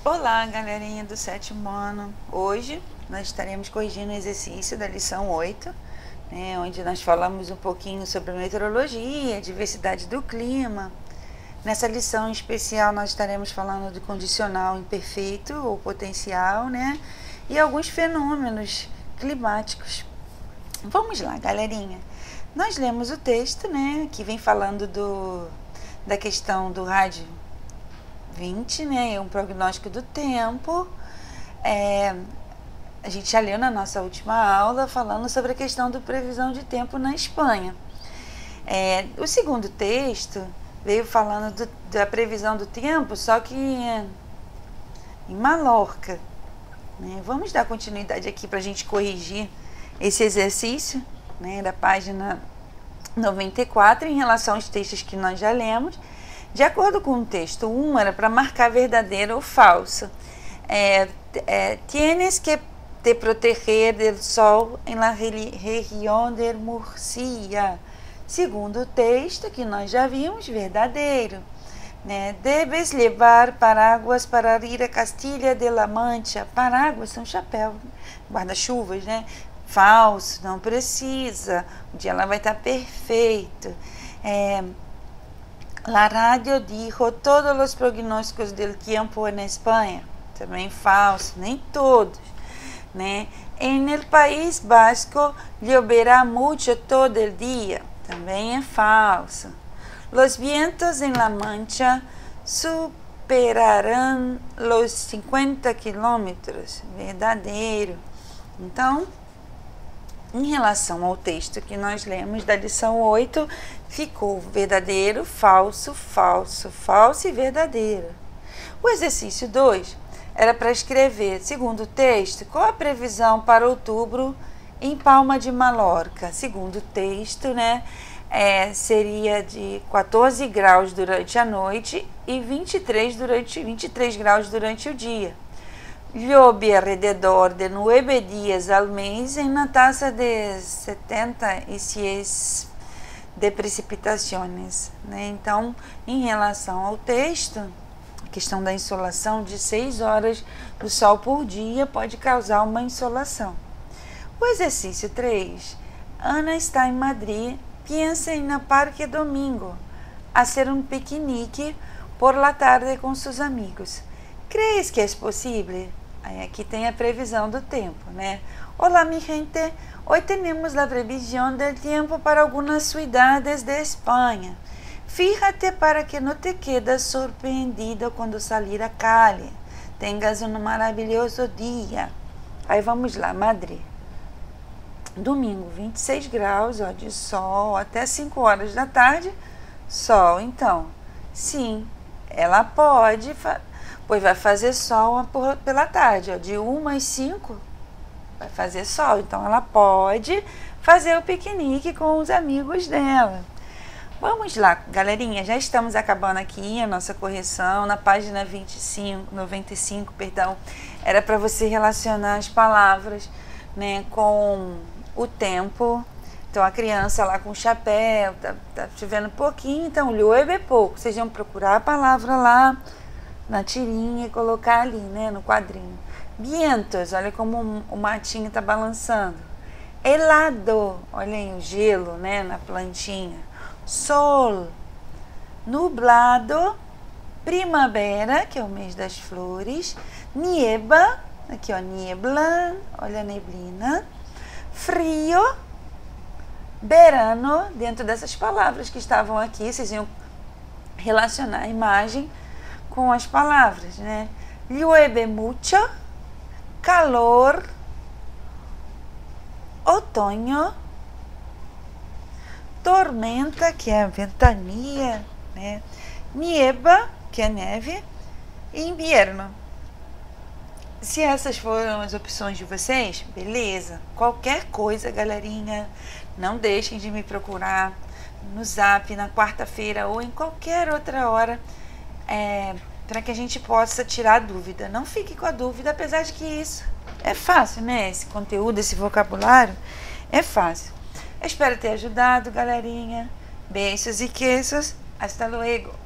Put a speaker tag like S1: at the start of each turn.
S1: Olá, galerinha do sétimo ano. Hoje nós estaremos corrigindo o exercício da lição 8, onde nós falamos um pouquinho sobre meteorologia, diversidade do clima. Nessa lição em especial nós estaremos falando do condicional imperfeito ou potencial, e alguns fenômenos climáticos. Vamos lá, galerinha. Nós lemos o texto, que vem falando da questão do rádio 20, um prognóstico do tempo. A gente já leu na nossa última aula falando sobre a questão da previsão de tempo na Espanha. O segundo texto veio falando da previsão do tempo, só que em Mallorca. Vamos dar continuidade aqui para a gente corrigir esse exercício, da página 94, em relação aos textos que nós já lemos. De acordo com o texto 1, era para marcar verdadeiro ou falso. Tienes que te proteger del sol en la región de Murcia. Segundo o texto que nós já vimos, verdadeiro. Debes levar paraguas para ir a Castilla de la Mancha. Paraguas são chapéu, guarda-chuvas, Falso, não precisa. O dia lá vai estar perfeito. La radio dijo todos los pronósticos del tiempo en Espanha. Também falso, nem todos. En el País Vasco lloverá mucho todo el día. Também é falso. Los vientos en la Mancha superarán los 50 quilômetros. Verdadeiro. Então, em relação ao texto que nós lemos da lição 8, ficou verdadeiro, falso, falso, falso e verdadeiro. O exercício 2 era para escrever, segundo o texto, qual a previsão para outubro em Palma de Mallorca. Segundo o texto, seria de 14 graus durante a noite e 23 graus durante o dia. Llueve alrededor de 9 días al mes en una tasa de 76 de precipitações. Então, em relação ao texto, a questão da insolação de 6 horas do sol por dia pode causar uma insolação. O exercício 3. Ana está em Madrid, piensa em ir ao Parque Domingo, hacer um piquenique por la tarde com seus amigos. ¿Crees que é possível? Aí aqui tem a previsão do tempo, Olá, mi gente. Hoy tenemos la previsión del tiempo para algunas ciudades de España. Fíjate para que no te quedes sorprendido cuando salir a calle. Tengas um maravilhoso dia. Aí vamos lá, Madrid. Domingo, 26 graus, de sol, até 5 horas da tarde, sol. Então, sim, ela pode, pois vai fazer sol pela tarde, de 1 às 5 vai fazer sol. Então, ela pode fazer o piquenique com os amigos dela. Vamos lá, galerinha, já estamos acabando aqui a nossa correção na página 95, era para você relacionar as palavras, com o tempo. Então, a criança lá com o chapéu, tá chovendo pouquinho, então, llueve pouco. Vocês vão procurar a palavra lá na tirinha e colocar ali, no quadrinho. Vientos, olha como o matinho está balançando. Helado, olha aí o gelo, na plantinha. Sol, nublado. Primavera, que é o mês das flores. Nieba, aqui niebla, olha a neblina. Frio, verano. Dentro dessas palavras que estavam aqui, vocês iam relacionar a imagem com as palavras, Llueve mucho, calor, otoño, tormenta, que é a ventania, nieva, que é neve, e inverno. Se essas foram as opções de vocês, beleza. Qualquer coisa, galerinha, não deixem de me procurar no Zap na quarta-feira ou em qualquer outra hora, para que a gente possa tirar a dúvida. Não fique com a dúvida, apesar de que isso é fácil, esse conteúdo, esse vocabulário é fácil. Eu espero ter ajudado, galerinha. Beijos e queijos. Hasta luego.